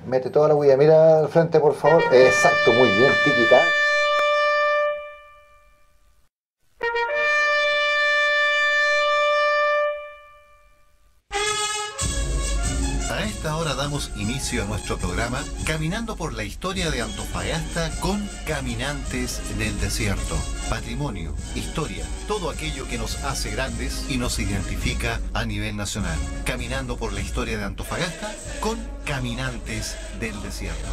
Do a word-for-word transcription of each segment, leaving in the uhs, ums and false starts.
Mete toda la huella. Mira al frente, por favor. Exacto, muy bien. Tiki-tac. A esta hora damos inicio a nuestro programa Caminando por la Historia de Antofagasta con Caminantes del Desierto. Patrimonio, historia, todo aquello que nos hace grandes y nos identifica a nivel nacional. Caminando por la Historia de Antofagasta con Caminantes del Desierto.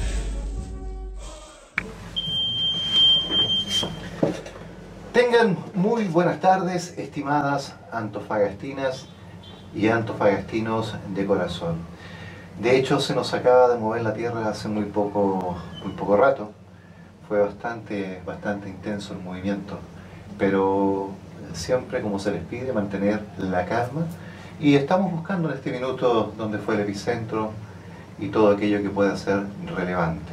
Tengan muy buenas tardes, estimadas antofagastinas y antofagastinos de corazón. De hecho, se nos acaba de mover la tierra hace muy poco, muy poco rato. Fue bastante, bastante intenso el movimiento, pero siempre, como se les pide, mantener la calma. Y estamos buscando en este minuto dónde fue el epicentro y todo aquello que pueda ser relevante.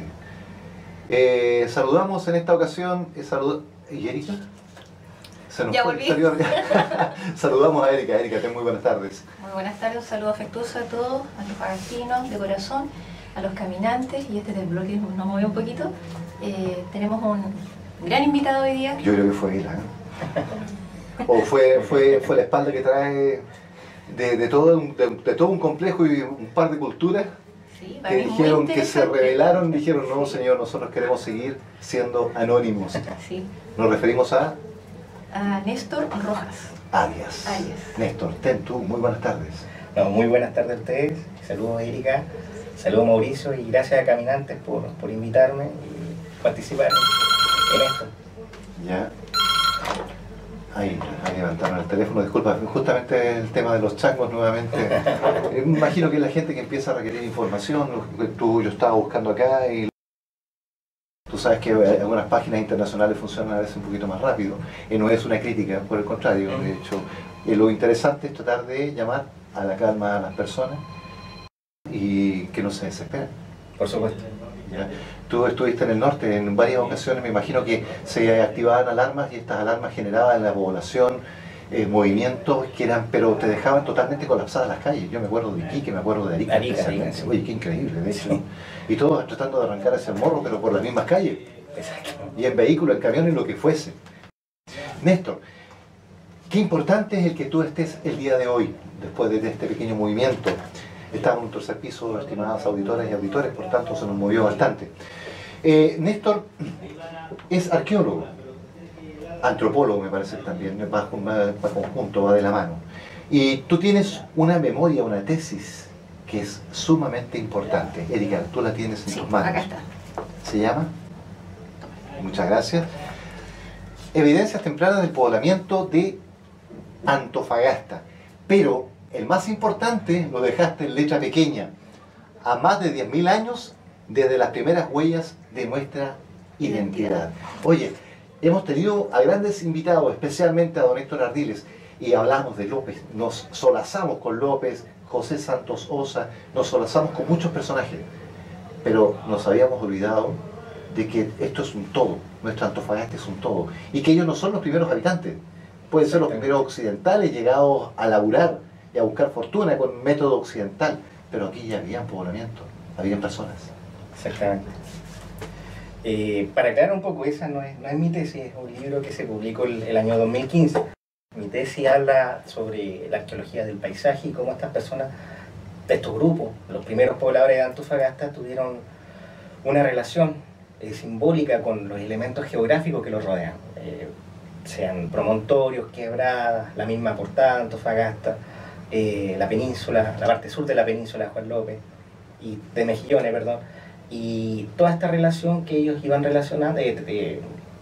Eh, saludamos en esta ocasión, eh, salud ¿y Erika? Se nos ya fue, volví. salió... Saludamos a Erika. Erika, ten muy buenas tardes. Muy buenas tardes, un saludo afectuoso a todos, antofagastinos de corazón, a los caminantes, y este del bloque nos movió un poquito. Eh, tenemos un gran invitado hoy día. Yo creo que fue él, ¿eh? O fue, fue, fue la espalda que trae de, de, todo un, de, de todo un complejo y un par de culturas Sí, que dijeron que se rebelaron, dijeron no, señor, nosotros queremos seguir siendo anónimos. Sí. Nos referimos a A Néstor Rojas. Arias. Arias. Néstor, ten tú, muy buenas tardes. No, muy buenas tardes a ustedes, saludos a Erika, saludos a Mauricio y gracias a Caminantes por, por invitarme y participar en, en esto. Ya. Ahí, ahí levantaron el teléfono, disculpa, justamente el tema de los changos nuevamente. Eh, Me imagino que la gente que empieza a requerir información, lo que tú, yo estaba buscando acá y tú sabes que algunas páginas internacionales funcionan a veces un poquito más rápido y no es una crítica, por el contrario, de hecho, eh, lo interesante es tratar de llamar a la calma a las personas y que no se desesperen. Por supuesto. ¿Ya? Tú estuviste en el norte en varias ocasiones, me imagino que se activaban alarmas y estas alarmas generaban en la población eh, movimientos que eran, pero te dejaban totalmente colapsadas las calles. Yo me acuerdo de Iquique, me acuerdo de Arica. Arica, Arica, sí. Oye, qué increíble, de hecho. Sí. Y todos tratando de arrancar ese morro, pero por las mismas calles. Exacto. Y en vehículo, en camión, en lo que fuese. Néstor, qué importante es el que tú estés el día de hoy, después de este pequeño movimiento. Estamos en un tercer piso, estimadas auditoras y auditores, por tanto se nos movió bastante. Eh, Néstor es arqueólogo, antropólogo me parece también, va, va, va conjunto, va de la mano. Y tú tienes una memoria, una tesis que es sumamente importante. Erika, tú la tienes en Sí, tus manos. acá está. ¿Se llama? Muchas gracias. Evidencias tempranas del poblamiento de Antofagasta. Pero el más importante lo dejaste en letra pequeña. A más de diez mil años desde las primeras huellas de nuestra identidad. Oye, hemos tenido a grandes invitados, especialmente a don Héctor Ardiles, y hablamos de López, nos solazamos con López, José Santos Osa, nos solazamos con muchos personajes, pero nos habíamos olvidado de que esto es un todo, nuestra Antofagasta es un todo, y que ellos no son los primeros habitantes, pueden ser los primeros occidentales llegados a laburar y a buscar fortuna con método occidental, pero aquí ya habían poblamiento, habían personas. Exactamente. Eh, para aclarar un poco, esa no es, no es mi tesis, es un libro que se publicó el, el año dos mil quince. Mi tesis habla sobre la arqueología del paisaje y cómo estas personas, estos grupos, los primeros pobladores de Antofagasta, tuvieron una relación eh, simbólica con los elementos geográficos que los rodean, eh, sean promontorios, quebradas, la misma portada de Antofagasta, eh, la península, la parte sur de la península de Juan López, y de Mejillones, perdón, y toda esta relación que ellos iban relacionando, eh, eh,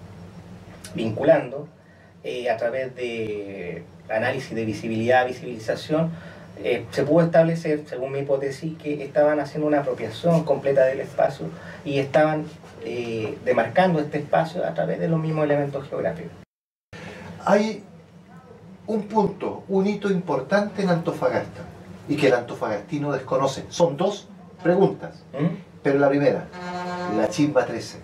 vinculando eh, a través de análisis de visibilidad, visibilización, eh, se pudo establecer, según mi hipótesis, que estaban haciendo una apropiación completa del espacio y estaban eh, demarcando este espacio a través de los mismos elementos geográficos. Hay un punto, un hito importante en Antofagasta y que el antofagastino desconoce. Son dos preguntas, ¿Mm? pero la primera, la Chimba trece.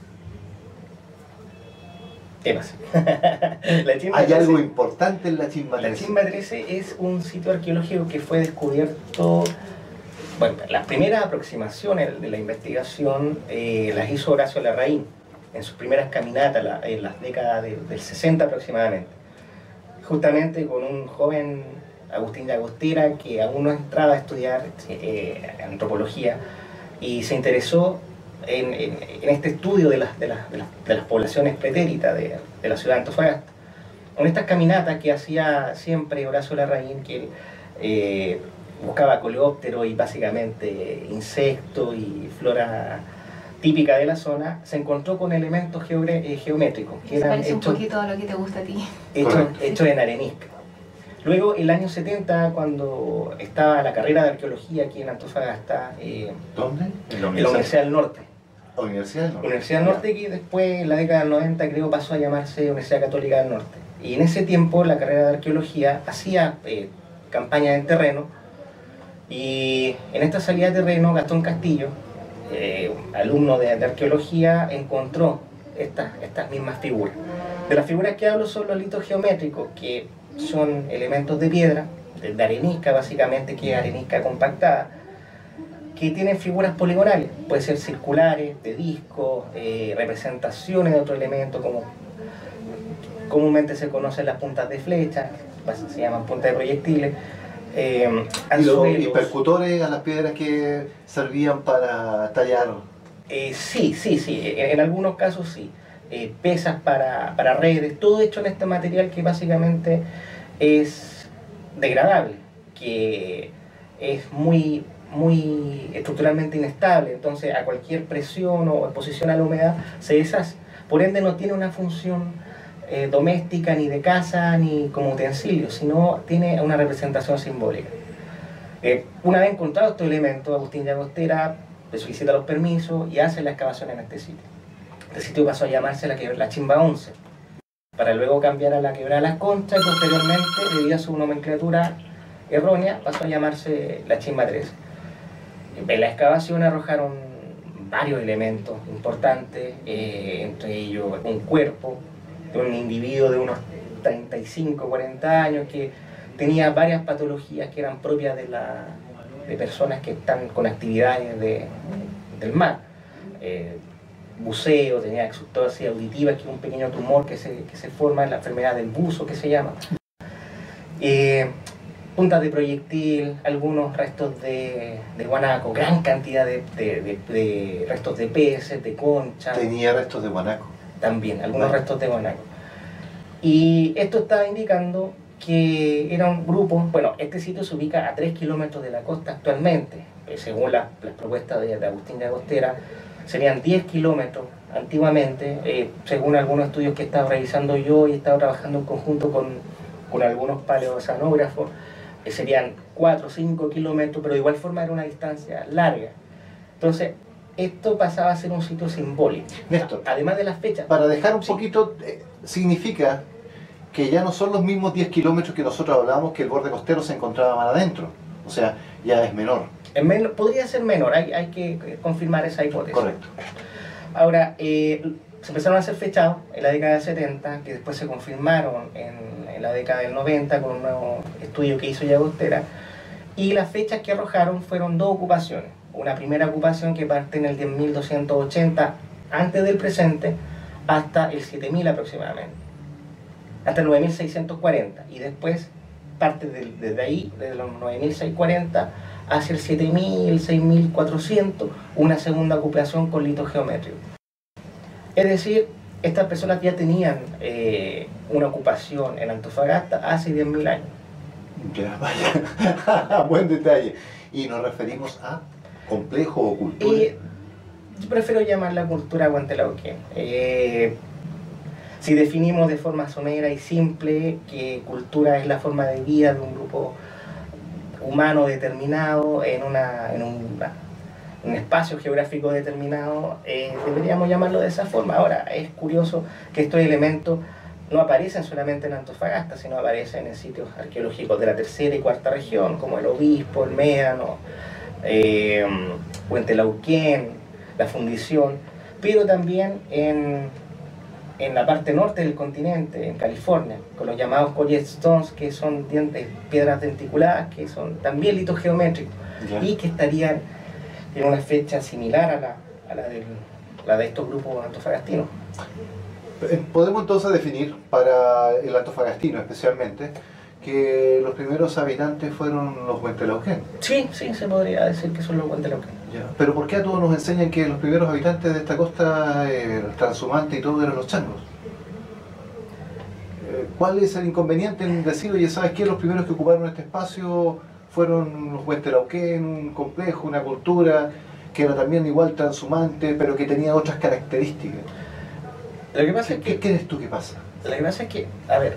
¿Qué pasa? La Chimba Hay trece, algo importante en la Chimba la trece. Chimba trece es un sitio arqueológico que fue descubierto bueno, las primeras aproximaciones de la investigación eh, las hizo Horacio Larraín en sus primeras caminatas la, en las décadas de, del sesenta aproximadamente, justamente con un joven Agustín Llagostera que aún no entraba a estudiar eh, antropología y se interesó en, en, en este estudio de las, de, las, de, las, de las poblaciones pretéritas de, de la ciudad de Antofagasta. Con estas caminatas que hacía siempre Horacio Larraín, que eh, buscaba coleópteros y básicamente insectos y flora típica de la zona, se encontró con elementos eh, geométricos que Eso eran parece hechos, un poquito a lo que te gusta a ti. hechos, hechos en arenisca. Luego, en el año setenta, cuando estaba la carrera de arqueología aquí en Antofagasta, eh, ¿Dónde? En la en la Universidad del Norte. La Universidad del Norte. Universidad del Norte, que después, en la década del noventa, creo, pasó a llamarse Universidad Católica del Norte. Y en ese tiempo, la carrera de arqueología hacía eh, campañas en terreno, y en esta salida de terreno, Gastón Castillo, eh, alumno de, de arqueología, encontró estas, estas mismas figuras. De las figuras que hablo son los litos geométricos, que son elementos de piedra, de, de arenisca básicamente, que es arenisca compactada, que tienen figuras poligonales, pueden ser circulares, de discos, eh, representaciones de otro elemento, como comúnmente se conocen las puntas de flecha, se llaman puntas de proyectiles, eh, ¿Y, los, anzuelos. ¿Y percutores a las piedras que servían para tallar? Eh, sí, sí, sí, en, en algunos casos sí. Eh, pesas para, para redes, todo hecho en este material que básicamente es degradable, que es muy, muy estructuralmente inestable, entonces a cualquier presión o exposición a la humedad se deshace. Por ende no tiene una función eh, doméstica, ni de casa, ni como utensilio, sino tiene una representación simbólica. Eh, una vez encontrado estos elementos, Agustín Llagostera le solicita los permisos y hace la excavación en este sitio. Este sitio pasó a llamarse la, la Chimba once, para luego cambiar a la Quebrada Las Conchas, y posteriormente, debido a su nomenclatura errónea, pasó a llamarse la Chimba trece. En la excavación arrojaron varios elementos importantes, eh, entre ellos un cuerpo de un individuo de unos treinta y cinco, cuarenta años que tenía varias patologías que eran propias de, la, de personas que están con actividades de, del mar. Eh, buceo, tenía exustosis auditiva, que es un pequeño tumor que se, que se forma en la enfermedad del buzo, que se llama. Eh, puntas de proyectil, algunos restos de, de guanaco, gran cantidad de, de, de, de restos de peces, de conchas. Tenía restos de guanaco. También, algunos restos de guanaco. Y esto estaba indicando que era un grupo, bueno, este sitio se ubica a tres kilómetros de la costa actualmente, eh, según la, las propuestas de, de Agustín Llagostera, serían diez kilómetros antiguamente, eh, según algunos estudios que he estado revisando yo y he estado trabajando en conjunto con, con algunos paleoceanógrafos, eh, serían cuatro o cinco kilómetros, pero de igual forma era una distancia larga. Entonces, esto pasaba a ser un sitio simbólico. Néstor, además de las fechas. Para dejar un sí. poquito, eh, significa que ya no son los mismos diez kilómetros que nosotros hablábamos, que el borde costero se encontraba más adentro. O sea, ya es menor. En menor, podría ser menor, hay, hay que confirmar esa hipótesis. Correcto. Ahora, eh, se empezaron a hacer fechados en la década del setenta, que después se confirmaron en, en la década del noventa con un nuevo estudio que hizo Llagostera, y las fechas que arrojaron fueron dos ocupaciones. Una primera ocupación que parte en el diez mil doscientos ochenta antes del presente hasta el siete mil aproximadamente, hasta el nueve mil seiscientos cuarenta, y después parte de, desde ahí, desde los nueve mil seiscientos cuarenta hacia el siete mil, seis mil cuatrocientos, una segunda ocupación con litos geométricos. Es decir, estas personas ya tenían eh, una ocupación en Antofagasta hace diez mil años. Ya, vaya. Buen detalle. Y nos referimos a complejo o cultura. Y yo prefiero llamarla cultura guantelauquén. Eh, si definimos de forma somera y simple que cultura es la forma de vida de un grupo humano determinado en, una, en un, un espacio geográfico determinado, eh, deberíamos llamarlo de esa forma. Ahora, es curioso que estos elementos no aparecen solamente en Antofagasta, sino aparecen en sitios arqueológicos de la tercera y cuarta región, como el Obispo, el Médano, eh, Huentelauquén, la Fundición, pero también en, en la parte norte del continente, en California, con los llamados Collet Stones, que son dientes, piedras denticuladas, que son también litos geométricos. yeah. y que estarían en una fecha similar a la, a la, del, la de estos grupos antofagastinos. Podemos entonces definir para el antofagastino especialmente que los primeros habitantes fueron los huentelauquén. Sí, sí, se podría decir que son los huentelauquén. Ya. Pero ¿por qué a todos nos enseñan que los primeros habitantes de esta costa eh, transhumante y todo eran los changos? Eh, ¿Cuál es el inconveniente en decir, oye, ¿sabes qué? Los primeros que ocuparon este espacio fueron los huentelauquén, un complejo, una cultura que era también igual transhumante, pero que tenía otras características? Lo que pasa ¿Qué, es que... ¿Qué crees tú que pasa? Lo que pasa es que, a ver,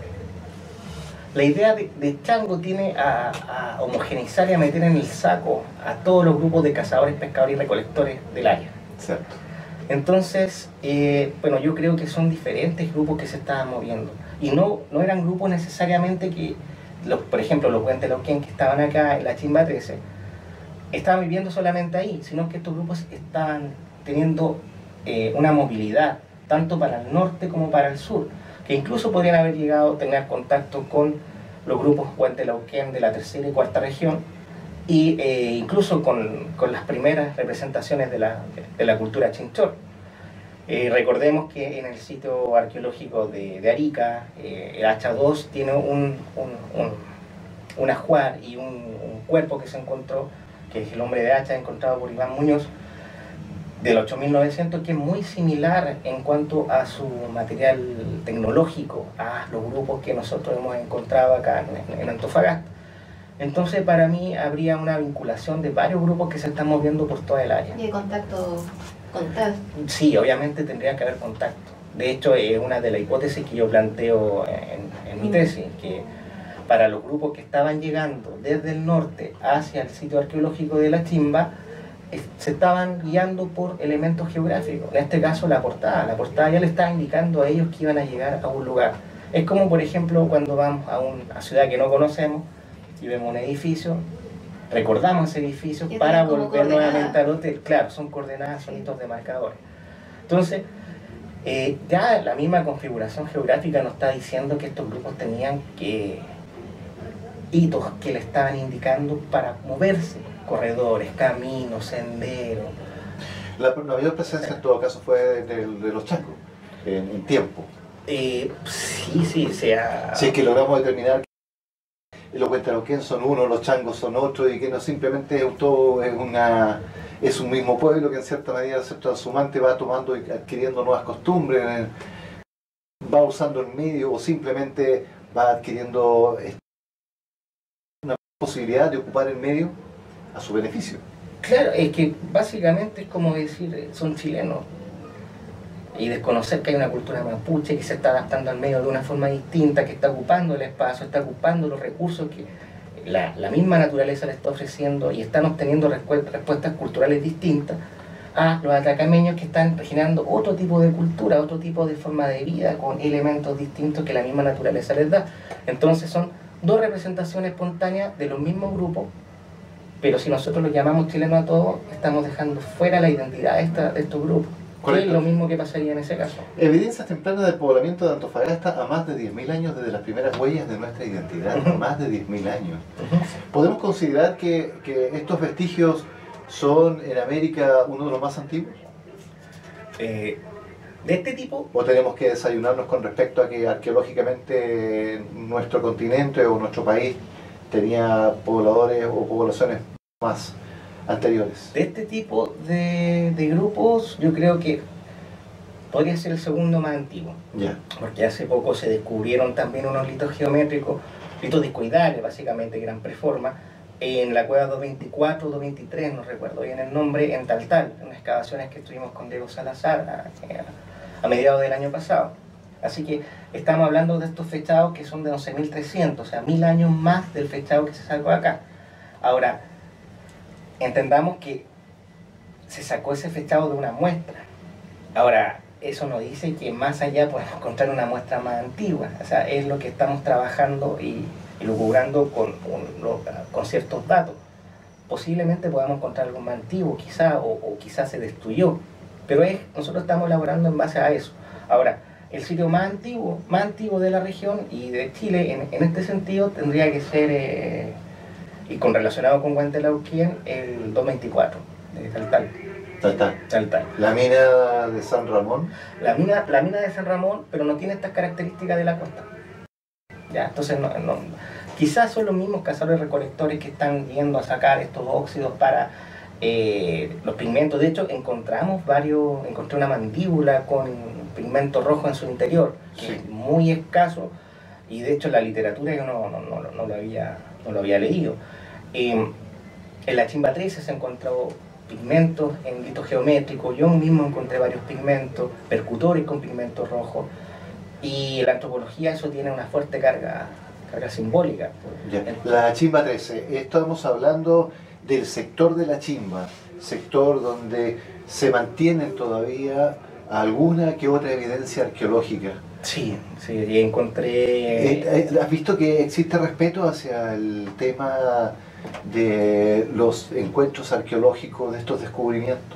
la idea de, de chango tiene a, a homogeneizar y a meter en el saco a todos los grupos de cazadores, pescadores y recolectores del área. Cierto. Entonces, eh, bueno, yo creo que son diferentes grupos que se estaban moviendo. Y no, no eran grupos necesariamente que, los, por ejemplo, los huentelauquén que estaban acá en la Chimba trece, estaban viviendo solamente ahí, sino que estos grupos estaban teniendo eh, una movilidad, tanto para el norte como para el sur, que incluso podrían haber llegado a tener contacto con los grupos huentelauquén de la tercera y cuarta región, y eh, incluso con, con las primeras representaciones de la, de la cultura chinchor. Eh, recordemos que en el sitio arqueológico de, de Arica, eh, el hacha dos tiene un, un, un, un ajuar y un, un cuerpo que se encontró, que es el hombre de hacha encontrado por Iván Muñoz, del ocho mil novecientos, que es muy similar en cuanto a su material tecnológico a los grupos que nosotros hemos encontrado acá en, en Antofagasta. Entonces, para mí habría una vinculación de varios grupos que se están moviendo por toda el área. ¿Y de contacto con tal? Sí, obviamente tendría que haber contacto. De hecho, es una de las hipótesis que yo planteo en, en mi tesis, que para los grupos que estaban llegando desde el norte hacia el sitio arqueológico de la Chimba, se estaban guiando por elementos geográficos. En este caso, la portada. La portada ya le estaba indicando a ellos que iban a llegar a un lugar. Es como, por ejemplo, cuando vamos a una ciudad que no conocemos y vemos un edificio, recordamos ese edificio para volver nuevamente al hotel. Claro, son coordenadas, son hitos de marcadores. Entonces, eh, ya la misma configuración geográfica nos está diciendo que estos grupos tenían que hitos que le estaban indicando para moverse. Corredores, caminos, senderos. La, la mayor presencia en todo caso fue de, de, de los changos, en, en tiempo. Eh, sí, sí, sea... Si es que logramos determinar que los huentelauquén son uno, los changos son otro, y que no simplemente es, todo, es, una, es un mismo pueblo que en cierta medida el transhumante va tomando y adquiriendo nuevas costumbres, va usando el medio o simplemente va adquiriendo una posibilidad de ocupar el medio a su beneficio. Claro, es que básicamente es como decir, son chilenos, y desconocer que hay una cultura mapuche que se está adaptando al medio de una forma distinta, que está ocupando el espacio, está ocupando los recursos que la, la misma naturaleza le está ofreciendo, y están obteniendo respuestas culturales distintas a los atacameños, que están generando otro tipo de cultura, otro tipo de forma de vida, con elementos distintos que la misma naturaleza les da. Entonces son dos representaciones espontáneas de los mismos grupos, pero si nosotros los llamamos chilenos a todos, estamos dejando fuera la identidad de, esta, de estos grupos. Que es lo mismo que pasaría en ese caso. Evidencias tempranas del poblamiento de Antofagasta a más de diez mil años desde las primeras huellas de nuestra identidad, uh-huh. más de diez mil años. Uh-huh. ¿Podemos considerar que, que estos vestigios son en América uno de los más antiguos? Eh, ¿De este tipo? ¿O tenemos que desayunarnos con respecto a que arqueológicamente nuestro continente o nuestro país tenía pobladores o poblaciones más anteriores? De este tipo de, de grupos, yo creo que podría ser el segundo más antiguo. Yeah. Porque hace poco se descubrieron también unos litos geométricos, litos discoidales, básicamente, que eran preforma, en la cueva doscientos veinticuatro, doscientos veintitrés, no recuerdo bien el nombre, en Taltal, en unas excavaciones que estuvimos con Diego Salazar a, a mediados del año pasado. Así que estamos hablando de estos fechados que son de once mil trescientos, o sea, mil años más del fechado que se sacó acá. Ahora, entendamos que se sacó ese fechado de una muestra. Ahora, eso nos dice que más allá podemos encontrar una muestra más antigua. O sea, es lo que estamos trabajando y, y lucubrando con, con, con ciertos datos. Posiblemente podamos encontrar algo más antiguo, quizá, o, o quizás se destruyó. Pero es, nosotros estamos elaborando en base a eso. Ahora, el sitio más antiguo, más antiguo de la región y de Chile, en, en este sentido, tendría que ser... Eh, Y con relacionado con Huentelauquén, el doscientos veinticuatro, de Taltal. Taltal. Taltal. La mina de San Ramón. La mina, la mina de San Ramón, pero no tiene estas características de la costa. Ya, entonces, no, no, quizás son los mismos cazadores recolectores que están yendo a sacar estos óxidos para eh, los pigmentos. De hecho, encontramos varios, encontré una mandíbula con pigmento rojo en su interior, que Sí. es muy escaso, y de hecho en la literatura yo no, no, no, no, lo, había, no lo había leído. Eh, en la Chimba trece se encontró pigmentos en litos geométricos, yo mismo encontré varios pigmentos, percutores con pigmento rojo, y en la antropología eso tiene una fuerte carga, carga simbólica. Ya. La Chimba trece, estamos hablando del sector de la Chimba, sector donde se mantienen todavía alguna que otra evidencia arqueológica. Sí, sí, y encontré... Eh, ¿Has visto que existe respeto hacia el tema de los encuentros arqueológicos, de estos descubrimientos?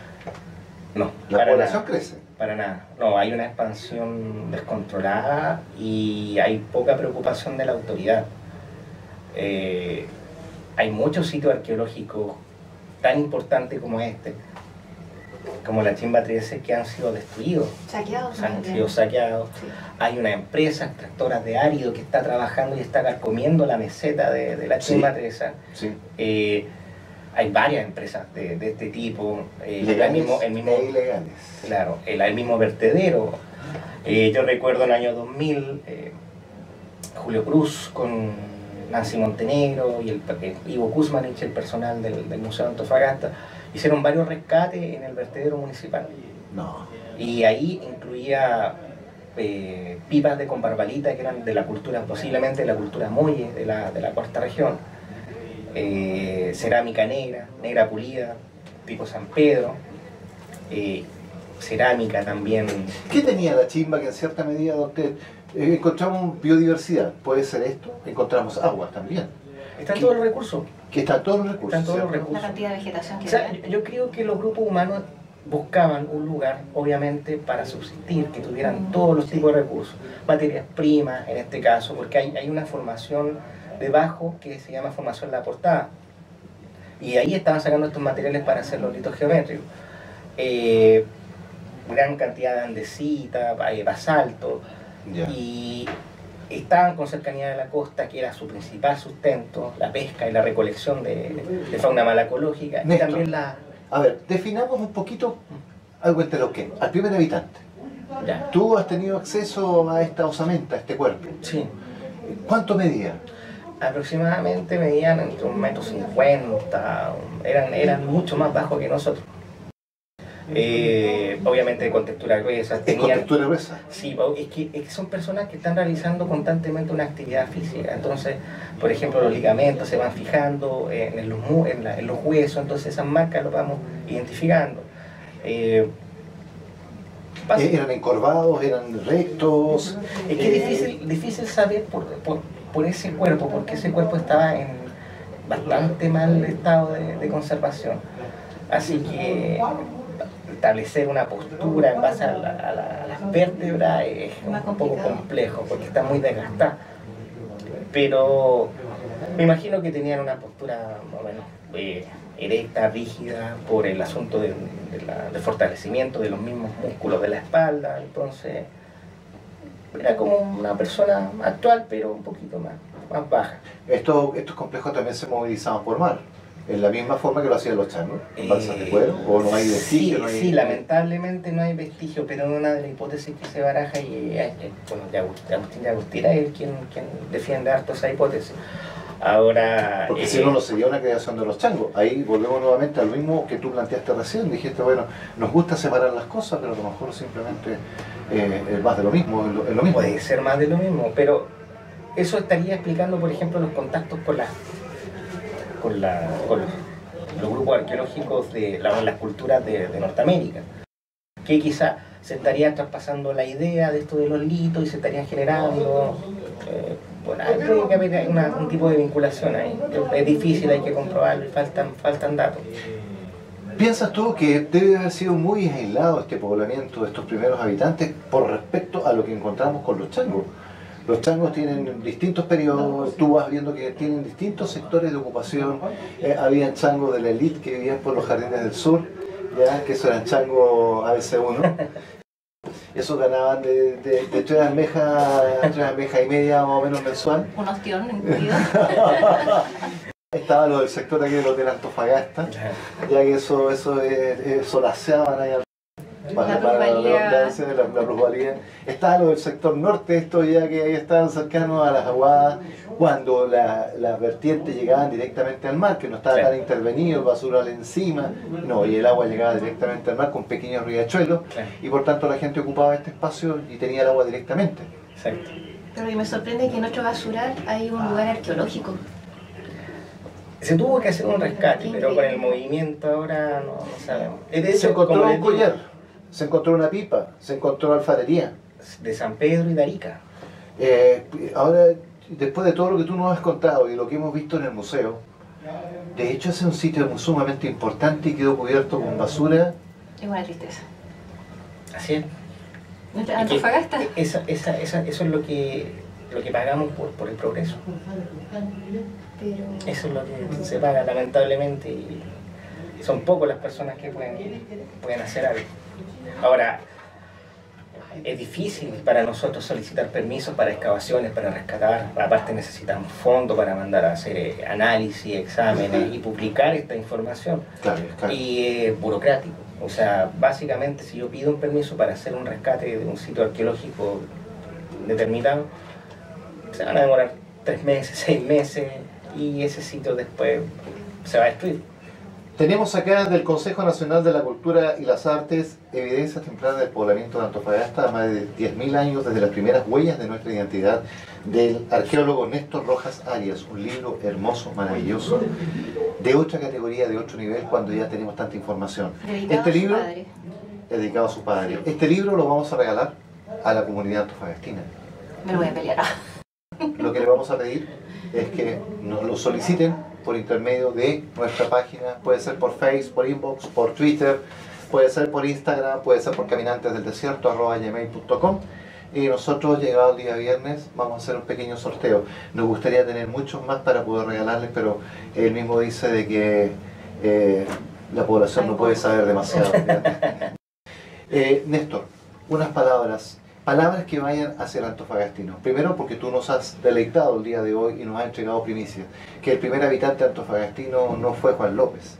No, La para población nada, crece. para nada. No, hay una expansión descontrolada y hay poca preocupación de la autoridad. Eh, hay muchos sitios arqueológicos tan importantes como este, como la Chimba trece, que han sido destruidos, Saqueados. han también. sido saqueados. Sí. Hay una empresa extractora de árido que está trabajando y está carcomiendo la meseta de, de la Chimba Sí. trece. Sí. Eh, hay varias empresas de, de este tipo. Eh, el Legales mismo, el mismo, e ilegales. claro, el, el mismo vertedero. Eh, yo recuerdo en el año dos mil, eh, Julio Cruz con Nancy Montenegro y el, el Ivo Kuzmanich, el personal del, del Museo de Antofagasta, hicieron varios rescates en el vertedero municipal. No. Y ahí incluía eh, pipas de combarbalita que eran de la cultura, posiblemente de la cultura molle, de la, de la cuarta región, eh, cerámica negra, negra pulida, tipo San Pedro, eh, cerámica también. ¿Qué tenía la Chimba que en cierta medida usted, eh, encontramos biodiversidad? ¿Puede ser esto? Encontramos agua también. Están ¿Qué? todos los recursos. Que están todos los recursos. Están todos los ¿cierto? La recursos. cantidad de vegetación que O sea, tiene. yo, yo creo que los grupos humanos buscaban un lugar, obviamente, para subsistir, que tuvieran todos los tipos de recursos, materias primas en este caso, porque hay, hay una formación debajo que se llama formación La Portada, y ahí estaban sacando estos materiales para hacer los litos geométricos. Eh, gran cantidad de andesita, eh, basalto, Ya. y estaban con cercanía de la costa, que era su principal sustento, la pesca y la recolección de, de fauna malacológica, y Néstor. también la... A ver, definamos un poquito al Huentelauquén, al primer habitante. Ya. Tú has tenido acceso a esta osamenta, a este cuerpo. Sí, ¿Cuánto medía? aproximadamente medían entre un metro cincuenta, eran, eran mucho más bajos que nosotros. Eh, obviamente con textura gruesa, Es con tenían... textura gruesa. Sí, es que, es que son personas que están realizando constantemente una actividad física. Entonces, por ejemplo, los ligamentos se van fijando en, en, los, mu- en, la- en los huesos, entonces esas marcas las vamos identificando. Eh, pasa- Eh, ¿Eran encorvados? ¿Eran rectos? es que es difícil, difícil saber por, por, por ese cuerpo, porque ese cuerpo estaba en bastante mal estado de, de conservación. Así que establecer una postura en base a, la- a la- a las vértebras es un Más poco complicado. complejo, porque está muy desgastada. Pero me imagino que tenían una postura más o menos eh, erecta, rígida, por el asunto de, de la- del fortalecimiento de los mismos músculos de la espalda. Entonces, era como una persona actual, pero un poquito más, más baja. Estos, estos complejos también se movilizaban por mar, en la misma forma que lo hacían los changos, en balsas de Eh, cuero, o no hay vestigio. Sí, no hay... sí, lamentablemente no hay vestigio, pero una de las hipótesis que se baraja, y eh, bueno, de Agustín, Agustín de Agustina es el quien, quien defiende harto esa hipótesis. Ahora... Porque eh, si no, no sería una creación de los changos. Ahí volvemos nuevamente al mismo que tú planteaste recién. Dijiste, bueno, nos gusta separar las cosas, pero a lo mejor simplemente eh, es más de lo mismo, es lo, es lo mismo. Puede ser más de lo mismo, pero eso estaría explicando, por ejemplo, los contactos con, la, con, la, con los, los grupos arqueológicos de la- las culturas de, de Norteamérica, que quizá se estaría traspasando la idea de esto de los litos y se estarían generando... eh, bueno, hay- tiene que haber una- un tipo de vinculación ahí. Es difícil, hay que comprobarlo y faltan, faltan datos. ¿Piensas tú que debe haber sido muy aislado este poblamiento de estos primeros habitantes por respecto a lo que encontramos con los changos? Los changos tienen distintos periodos, tú vas viendo que tienen distintos sectores de ocupación. Eh, había changos de la élite que vivían por los jardines del sur, ya que eso eran changos A B C uno. Esos ganaban de, de, de tres almejas, tres almejas y media más o menos mensual. Un ostión incluido. Estaba lo del sector aquí del Hotel Antofagasta, ya que eso, eso eh, eh, solaceaban ahí al para, para la redundancia de la, la plusvalía. Estaba lo del sector norte, esto ya que ahí estaban cercanos a las aguadas, cuando las la vertientes llegaban directamente al mar, que no estaba tan intervenido, el basural encima, no, y el agua llegaba directamente al mar con pequeños riachuelos, y por tanto la gente ocupaba este espacio y tenía el agua directamente. Exacto. Pero me sorprende que en otro basural hay un lugar arqueológico. Se tuvo que hacer un rescate, pero con el movimiento ahora no, no sabemos. Es de se hecho, encontró como un les digo, collar, se encontró una pipa, se encontró alfarería. de San Pedro y de Arica. Eh, ahora, después de todo lo que tú nos has contado y lo que hemos visto en el museo, de hecho ese es un sitio sumamente importante y quedó cubierto con basura. Es una tristeza. Así es. ¿Nuestra Y que Antofagasta? Esa, esa, esa, eso es lo que, lo que pagamos por, por el progreso. Pero... Eso es lo que se paga lamentablemente y son pocas las personas que pueden, pueden hacer algo. Ahora, es difícil para nosotros solicitar permisos para excavaciones, para rescatar, aparte necesitamos fondos para mandar a hacer eh, análisis, exámenes y publicar esta información. Claro, claro. Y es eh, burocrático, o sea, básicamente si yo pido un permiso para hacer un rescate de un sitio arqueológico determinado, se van a demorar tres meses, seis meses y ese sitio después se va a destruir. Tenemos acá del Consejo Nacional de la Cultura y las Artes evidencias tempranas del poblamiento de Antofagasta a más de diez mil años desde las primeras huellas de nuestra identidad del arqueólogo Néstor Rojas Arias, un libro hermoso, maravilloso, de otra categoría, de otro nivel, cuando ya tenemos tanta información. Dedicado este a su libro padre. es dedicado a su padre. Este libro lo vamos a regalar a la comunidad antofagastina. Me lo voy a pelear. Lo que le vamos a pedir es que nos lo soliciten por intermedio de nuestra página, puede ser por Facebook, por inbox, por Twitter, puede ser por Instagram, puede ser por caminantesdeldesierto arroba gmail punto com, y nosotros llegado el día viernes vamos a hacer un pequeño sorteo. Nos gustaría tener muchos más para poder regalarles, pero él mismo dice de que eh, la población no puede saber demasiado. eh, Néstor, unas palabras Palabras que vayan hacia el antofagastino. Primero porque tú nos has deleitado el día de hoy y nos has entregado primicias. Que el primer habitante antofagastino no fue Juan López.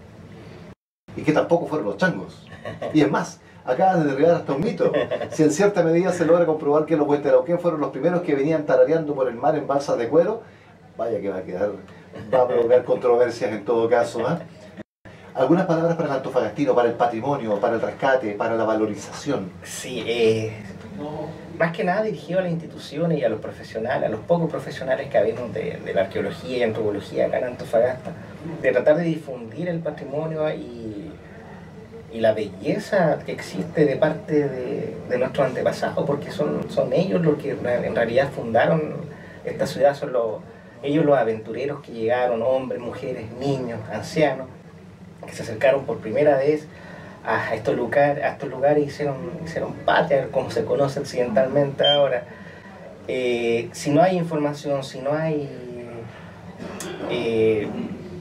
Y que tampoco fueron los changos. Y es más, acabas de derribar hasta un mito. Si en cierta medida se logra comprobar que los huetelauquén fueron los primeros que venían tarareando por el mar en balsas de cuero, vaya que va a quedar, va a provocar controversias en todo caso, ¿eh? Algunas palabras para el antofagastino, para el patrimonio, para el rescate, para la valorización. Sí, eh, más que nada dirigido a las instituciones y a los profesionales, a los pocos profesionales que habemos de, de la arqueología y antropología acá en Antofagasta, de tratar de difundir el patrimonio y, y la belleza que existe de parte de, de nuestros antepasados, porque son, son ellos los que en realidad fundaron esta ciudad, son los, ellos los aventureros que llegaron, hombres, mujeres, niños, ancianos, que se acercaron por primera vez a estos lugares, a estos lugares y hicieron, hicieron patria, como se conoce occidentalmente ahora. Eh, si no hay información, si no hay eh,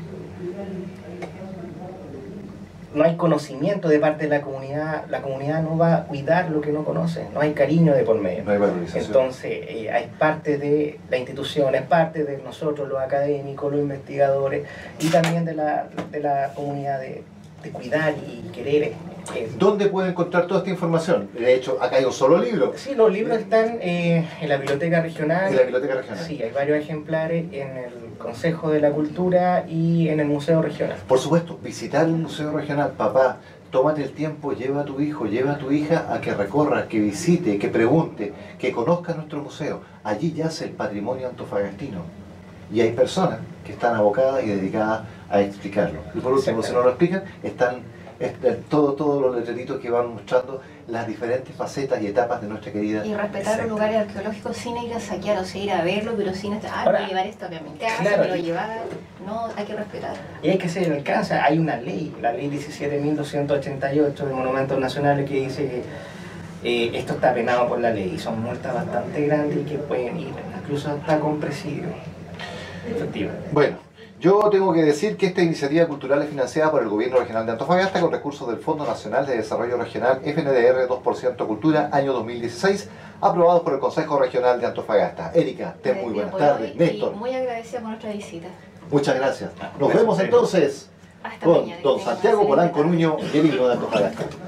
no hay conocimiento de parte de la comunidad, la comunidad no va a cuidar lo que no conoce, no hay cariño de por medio. No hay valorización. Entonces, eh, hay parte de la institución, es parte de nosotros los académicos, los investigadores y también de la, de la comunidad de, de cuidar y querer. Eh, ¿Dónde puede encontrar toda esta información? De hecho, acá hay un solo libro. Sí, los libros están eh, en la biblioteca regional. En la biblioteca regional. Sí, hay varios ejemplares en el Consejo de la Cultura y en el Museo Regional. Por supuesto, visitar un museo regional, papá, tómate el tiempo, lleva a tu hijo, lleva a tu hija a que recorra, que visite, que pregunte, que conozca nuestro museo. Allí yace el patrimonio antofagastino. Y hay personas que están abocadas y dedicadas a explicarlo. Y por último, si no lo explican, están todos todo los letreritos que van mostrando las diferentes facetas y etapas de nuestra querida. Y respetar Exacto. los lugares arqueológicos sin ir a saquear, o sea, ir a verlo, pero sin estar, ah, Ahora, voy a llevar esto a mi casa, claro, me lo y- llevar. No, hay que respetar. Y hay que hacer alcanza, hay una ley, la ley diecisiete mil doscientos ochenta y ocho de Monumentos Nacionales que dice que Eh, esto está penado por la ley y son multas bastante grandes y que pueden ir incluso hasta con presidio. Efectivo. Bueno, yo tengo que decir que esta iniciativa cultural es financiada por el Gobierno Regional de Antofagasta con recursos del Fondo Nacional de Desarrollo Regional F N D R dos por ciento Cultura, año dos mil dieciséis, aprobados por el Consejo Regional de Antofagasta. Erika, ten muy buenas tardes. Néstor. Muy agradecida por nuestra visita. Muchas gracias. Nos vemos entonces Hasta con mañana. don Santiago Polanco Nuño y el himno de Antofagasta.